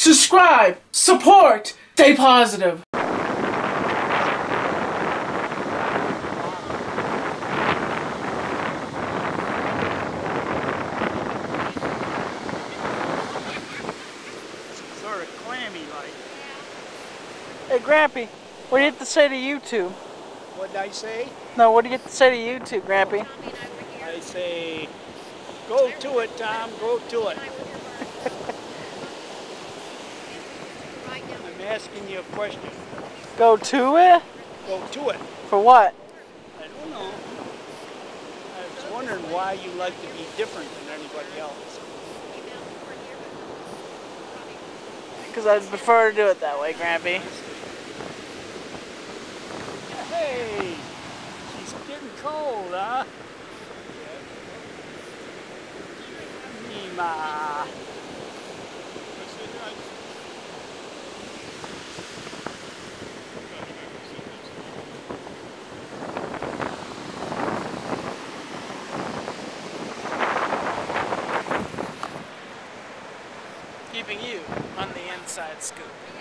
subscribe, support, stay positive. Sort of clammy like. Hey Grampy, what do you have to say to YouTube? What did I say? No, what do you have to say to YouTube, Grampy? I say, go to it, Tom, go to it. I'm asking you a question. Go to it? Go to it. For what? I don't know. I was wondering why you like to be different than anybody else. Because I'd prefer to do it that way, Grampy. Hey, she's getting cold, huh? Memaw. Keeping you on the inside scoop.